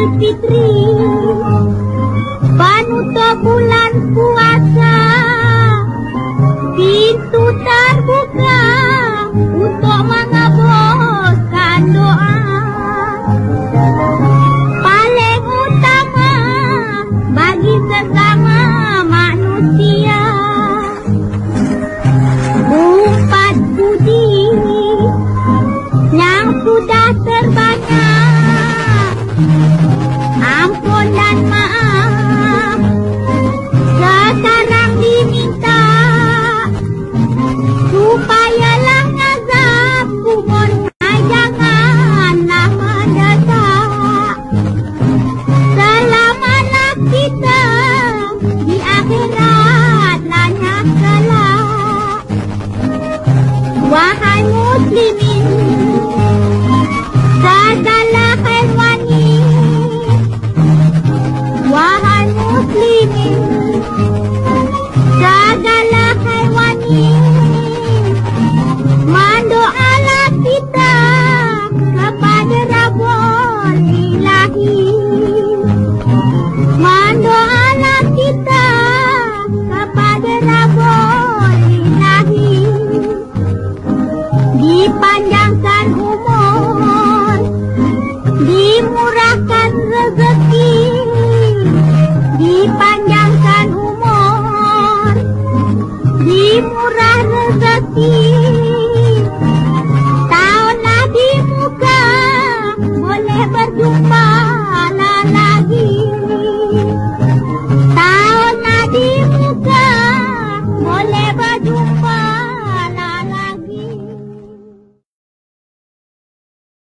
Fitri, penutup bulan puasa, pintu terbuka untuk mengabulkan doa. Paling utama bagi sesama manusia, umpat budi yang sudah terbanyak, ampun dan maaf sekarang diminta, supayalah azab kuburnya janganlah mendesak. Selamatlah kita di akhirat lanyak kelak. Wahai muslimin, segala hewani, wahai muslimin, segala hewani, mendoalah kita kepada Rabbul Ilahi, mendoalah kita kepada Rabbul Ilahi, dipanjangkan umur, dimurahkan rezeki, dipanjangkan